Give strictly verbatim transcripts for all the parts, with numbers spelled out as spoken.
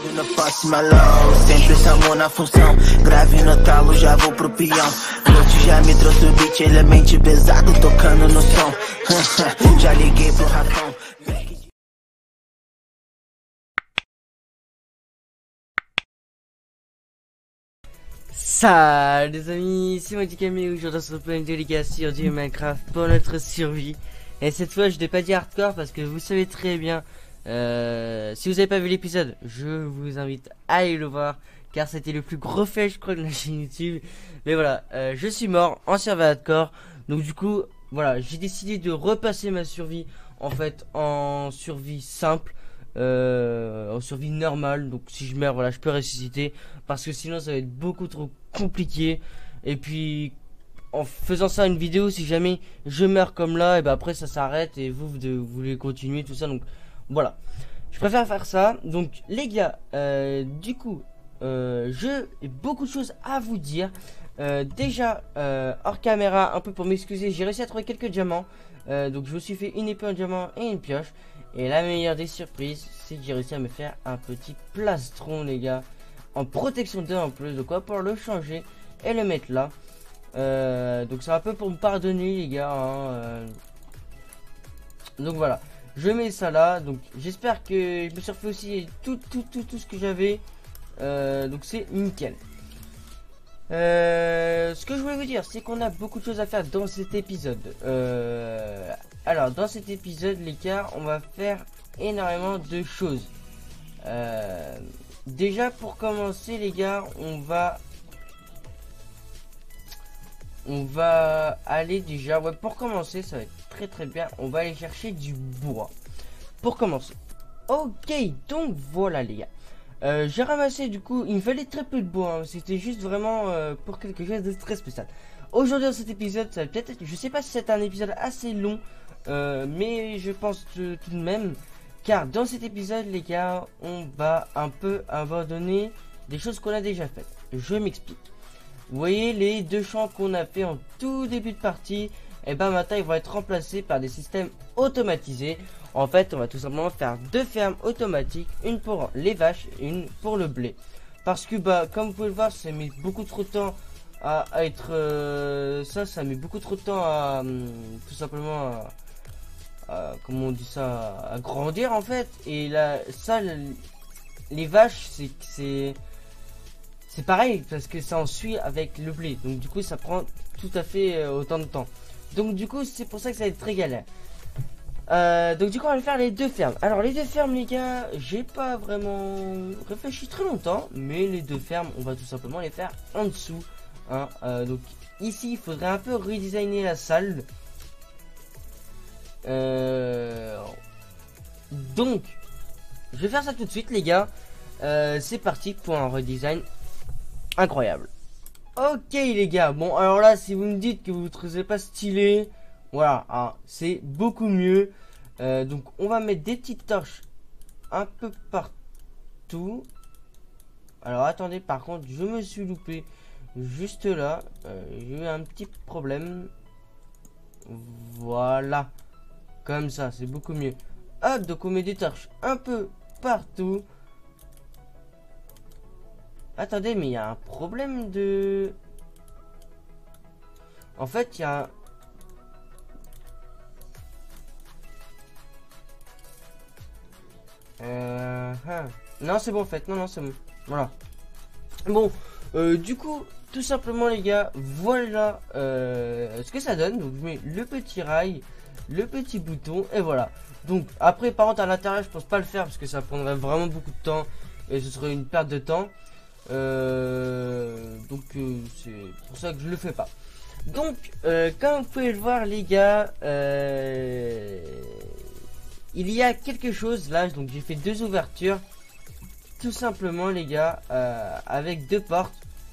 não faço malão, sempre essa mão na função. Grave no talo, já vou pro peão. Noite já me trouxe o beat, elemente pesado tocando no som. Já liguei pro Rafão. Salut les amis, c'est moi Camille, aujourd'hui on se retrouve une dédicace sur du Minecraft pour notre survie. Et cette fois je n'ai pas dit hardcore parce que vous savez très bien, euh, si vous n'avez pas vu l'épisode, je vous invite à aller le voir. Car c'était le plus gros fait je crois de la chaîne YouTube. Mais voilà, euh, je suis mort en survie hardcore. Donc du coup, voilà, j'ai décidé de repasser ma survie en fait en survie simple. Euh, en survie normale, donc si je meurs voilà je peux ressusciter, parce que sinon ça va être beaucoup trop compliqué. Et puis en faisant ça une vidéo, si jamais je meurs comme là, et ben après ça s'arrête et vous vous, vous voulez continuer tout ça, donc voilà, je préfère faire ça. Donc les gars, euh, du coup euh, je j'ai beaucoup de choses à vous dire. euh, déjà euh, hors caméra, un peu pour m'excuser, j'ai réussi à trouver quelques diamants. euh, donc je me suis fait une épée en diamant et une pioche. Et la meilleure des surprises, c'est que j'ai réussi à me faire un petit plastron, les gars, en protection deux en plus. Donc on va pouvoir le changer et le mettre là. Euh, donc c'est un peu pour me pardonner, les gars. Hein, euh. Donc voilà, je mets ça là. Donc j'espère que je me suis refait aussi tout, tout, tout, tout ce que j'avais. Euh, donc c'est nickel. Euh, ce que je voulais vous dire, c'est qu'on a beaucoup de choses à faire dans cet épisode. Euh, alors, dans cet épisode, les gars, on va faire énormément de choses. Euh, déjà, pour commencer, les gars, on va, on va aller déjà. Ouais, pour commencer, ça va être très très bien. On va aller chercher du bois. Pour commencer. Ok, donc voilà, les gars. Euh, j'ai ramassé du coup, il me fallait très peu de bois, hein. C'était juste vraiment euh, pour quelque chose de très spécial. Aujourd'hui dans cet épisode, ça va peut-être être, je sais pas si c'est un épisode assez long, euh, mais je pense euh, tout de même, car dans cet épisode les gars, on va un peu abandonner des choses qu'on a déjà faites. Je m'explique. Vous voyez les deux champs qu'on a fait en tout début de partie, et ben maintenant ils vont être remplacés par des systèmes automatisés. En fait, on va tout simplement faire deux fermes automatiques, une pour les vaches et une pour le blé. Parce que, bah, comme vous pouvez le voir, ça met beaucoup trop de temps à, à être... Euh, ça, ça met beaucoup trop de temps à... Hum, tout simplement à, à... Comment on dit ça, à grandir, en fait. Et là, ça, les vaches, c'est... C'est c'est pareil, parce que ça en suit avec le blé. Donc, du coup, ça prend tout à fait euh, autant de temps. Donc, du coup, c'est pour ça que ça va être très galère. Euh, donc du coup on va faire les deux fermes. Alors les deux fermes les gars, j'ai pas vraiment réfléchi très longtemps, mais les deux fermes on va tout simplement les faire en dessous, hein. euh, Donc ici il faudrait un peu redesigner la salle. euh, Donc je vais faire ça tout de suite les gars. euh, C'est parti pour un redesign incroyable. Ok les gars, bon alors là si vous me dites que vous ne trouvez pas stylé, voilà, hein, c'est beaucoup mieux. Euh, donc on va mettre des petites torches un peu partout. Alors attendez, par contre je me suis loupé juste là. euh, J'ai eu un petit problème. Voilà, comme ça c'est beaucoup mieux. Hop, donc on met des torches un peu partout. Attendez, mais il y a un problème de... En fait il y a un... Euh, hein. Non c'est bon en fait, non non c'est bon. Voilà. Bon, euh, du coup, tout simplement les gars, voilà euh, ce que ça donne. Donc je mets le petit rail, le petit bouton et voilà. Donc après par contre à l'intérieur je pense pas le faire parce que ça prendrait vraiment beaucoup de temps et ce serait une perte de temps. euh, Donc euh, c'est pour ça que je le fais pas. Donc euh, comme vous pouvez le voir les gars, euh, il y a quelque chose là, donc j'ai fait deux ouvertures, tout simplement les gars, euh, avec deux portes.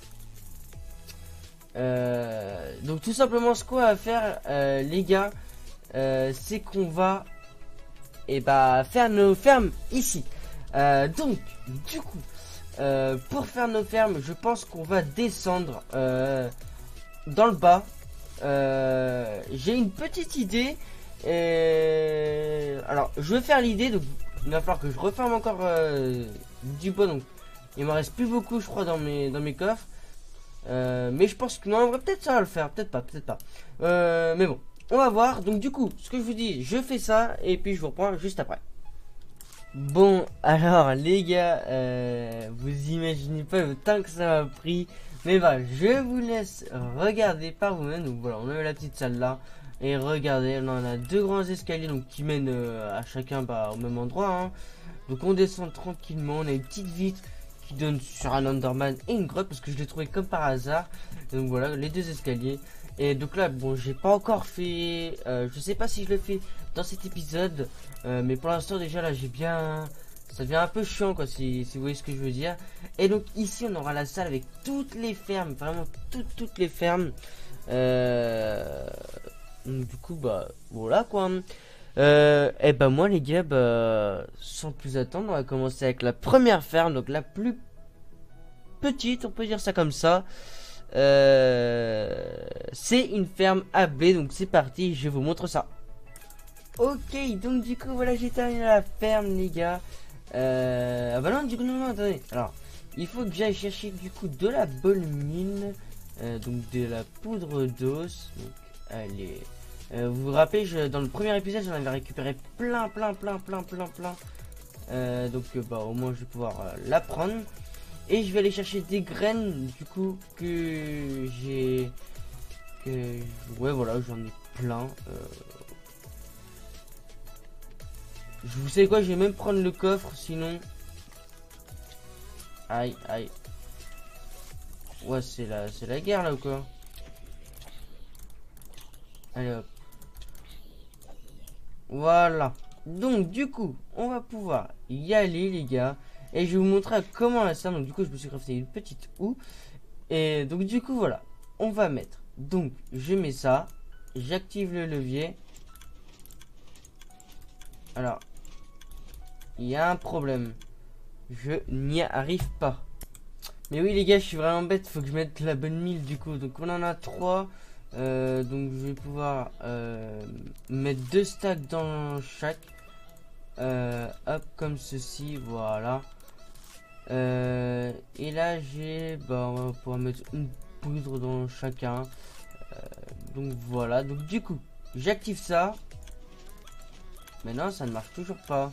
Euh, donc tout simplement ce qu'on va faire euh, les gars, euh, c'est qu'on va et eh bah, faire nos fermes ici. Euh, donc du coup, euh, pour faire nos fermes, je pense qu'on va descendre euh, dans le bas. Euh, j'ai une petite idée. Et... alors je vais faire l'idée, donc il va falloir que je referme encore euh, du bois. Donc il m'en reste plus beaucoup je crois dans mes, dans mes coffres. Euh, mais je pense que non, peut-être ça va le faire, peut-être pas, peut-être pas. Euh, mais bon, on va voir. Donc du coup, ce que je vous dis, je fais ça et puis je vous reprends juste après. Bon, alors les gars, euh, vous imaginez pas le temps que ça m'a pris. Mais voilà, je vous laisse regarder par vous-même. Donc voilà, on a la petite salle là. Et regardez, là, on a deux grands escaliers donc qui mènent euh, à chacun bah, au même endroit. Hein. Donc on descend tranquillement, on a une petite vitre qui donne sur un Enderman et une grotte parce que je l'ai trouvé comme par hasard. Donc voilà, les deux escaliers. Et donc là, bon, j'ai pas encore fait, euh, je sais pas si je le fais dans cet épisode, euh, mais pour l'instant déjà là, j'ai bien, ça devient un peu chiant quoi, si, si vous voyez ce que je veux dire. Et donc ici, on aura la salle avec toutes les fermes, vraiment toutes toutes les fermes. Euh, donc, du coup, bah voilà quoi. Euh, et ben moi les gars, bah, sans plus attendre, on va commencer avec la première ferme, donc la plus petite, on peut dire ça comme ça. Euh, c'est une ferme à blé, donc c'est parti, je vous montre ça. Ok, donc du coup voilà, j'ai terminé la ferme les gars. Euh, ah bah non, du coup non, non, attendez. Alors, il faut que j'aille chercher du coup de la bonne mine, euh, donc de la poudre d'os. Donc allez. Euh, vous vous rappelez, je, dans le premier épisode, j'en avais récupéré plein, plein, plein, plein, plein, plein. Euh, donc, euh, bah, au moins, je vais pouvoir euh, la prendre. Et je vais aller chercher des graines, du coup, que j'ai... Que... Ouais, voilà, j'en ai plein. Euh... Je vous sais quoi, je vais même prendre le coffre, sinon... Aïe, aïe. Ouais, c'est la, c'est la guerre, là, ou quoi? Allez, hop. Voilà. Donc du coup, on va pouvoir y aller les gars. Et je vais vous montrer comment la ça. Donc du coup, je me suis crafté une petite houe. Et donc du coup, voilà. On va mettre. Donc, je mets ça. J'active le levier. Alors, il y a un problème. Je n'y arrive pas. Mais oui les gars, je suis vraiment bête. Faut que je mette la bonne mille du coup. Donc on en a trois. Euh, donc je vais pouvoir euh, mettre deux stacks dans chaque, euh, hop comme ceci, voilà. Euh, et là j'ai, bah on va pouvoir mettre une poudre dans chacun. Euh, donc voilà, donc du coup j'active ça. Mais non, ça ne marche toujours pas.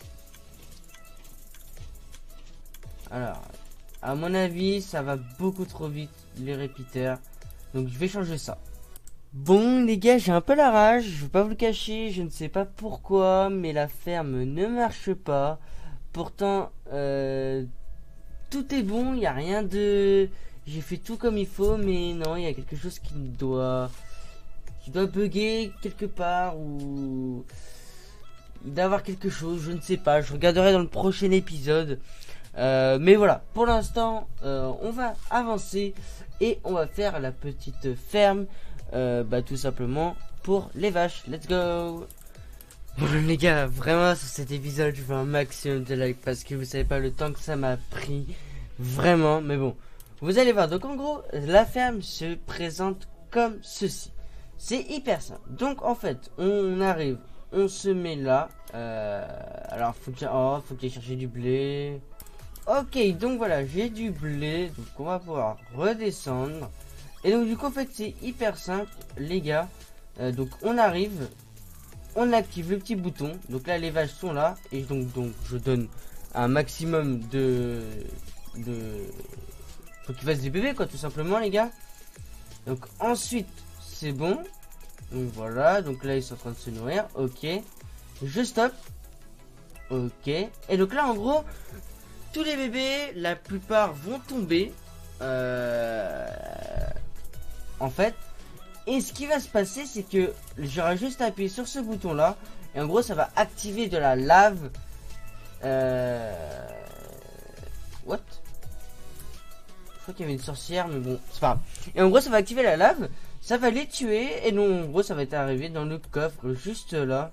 Alors, à mon avis, ça va beaucoup trop vite les répéteurs. Donc je vais changer ça. Bon les gars, j'ai un peu la rage, je vais pas vous le cacher, je ne sais pas pourquoi, mais la ferme ne marche pas. Pourtant, euh, tout est bon, il n'y a rien de... J'ai fait tout comme il faut, mais non, il y a quelque chose qui doit... qui doit bugger quelque part, ou... il doit y avoir quelque chose, je ne sais pas, je regarderai dans le prochain épisode. Euh, mais voilà, pour l'instant, euh, on va avancer et on va faire la petite ferme. Euh, bah tout simplement pour les vaches. Let's go. Bon les gars, vraiment sur cet épisode je veux un maximum de likes parce que vous savez pas le temps que ça m'a pris. Vraiment, mais bon. Vous allez voir, donc en gros la ferme se présente comme ceci. C'est hyper simple. Donc en fait on arrive, on se met là. euh, Alors faut que, oh, faut que j'aille chercher du blé. Ok, donc voilà, j'ai du blé. Donc on va pouvoir redescendre. Et donc du coup en fait c'est hyper simple les gars. euh, Donc on arrive, on active le petit bouton. Donc là les vaches sont là. Et donc, donc je donne un maximum de... de... Faut qu'ils fassent des bébés quoi tout simplement les gars. Donc ensuite c'est bon. Donc voilà, donc là ils sont en train de se nourrir. Ok, je stoppe. Ok, et donc là en gros tous les bébés, la plupart vont tomber. Euh... En fait, et ce qui va se passer, c'est que j'aurai juste à appuyer sur ce bouton là, et en gros, ça va activer de la lave. Euh... What? Je crois qu'il y avait une sorcière, mais bon, c'est pas grave. Et en gros, ça va activer la lave, ça va les tuer, et non, en gros, ça va être arrivé dans le coffre juste là.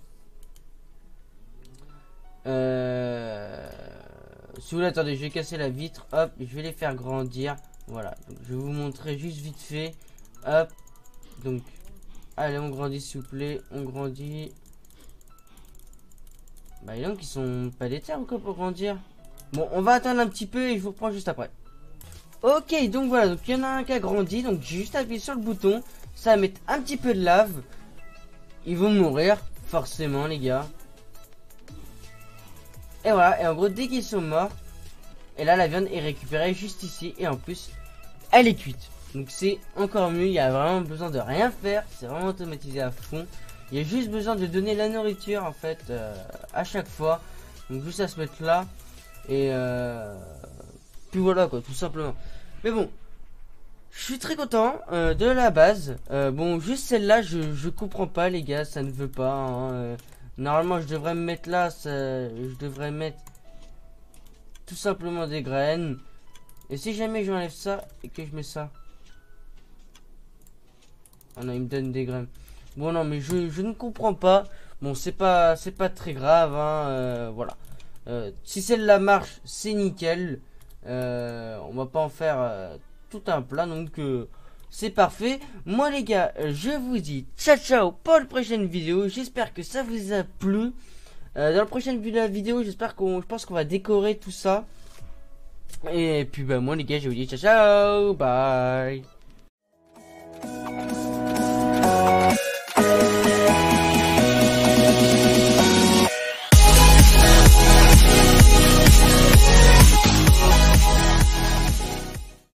Euh... Si vous voulez, attendez, je vais casser la vitre, hop, je vais les faire grandir. Voilà, donc je vais vous montrer juste vite fait. Hop, donc, allez, on grandit s'il vous plaît, on grandit. Bah, donc, ils sont pas des terres ou quoi pour grandir? Bon, on va attendre un petit peu et je vous reprends juste après. Ok, donc voilà, donc il y en a un qui a grandi, donc j'ai juste appuyé sur le bouton, ça va mettre un petit peu de lave. Ils vont mourir, forcément les gars. Et voilà, et en gros dès qu'ils sont morts, et là la viande est récupérée juste ici, et en plus, elle est cuite. Donc c'est encore mieux, il y a vraiment besoin de rien faire, c'est vraiment automatisé à fond. Il y a juste besoin de donner la nourriture en fait euh, à chaque fois. Donc juste à se mettre là, et euh, puis voilà quoi, tout simplement. Mais bon, je suis très content euh, de la base. Euh, bon, juste celle-là, je, je comprends pas les gars, ça ne veut pas. Hein, euh, normalement, je devrais me mettre là, ça, je devrais mettre tout simplement des graines. Et si jamais j'enlève ça et que je mets ça, oh non, il me donne des graines. Bon non, mais je, je ne comprends pas. Bon, c'est pas c'est pas très grave. Hein, euh, voilà. Euh, si celle-là marche, c'est nickel. Euh, on va pas en faire euh, tout un plat, donc euh, c'est parfait. Moi les gars, euh, je vous dis ciao ciao pour la prochaine vidéo. J'espère que ça vous a plu. Euh, dans la prochaine vidéo, j'espère qu'on, je pense qu'on va décorer tout ça. Et puis bah moi les gars, je vous dis ciao ciao, bye.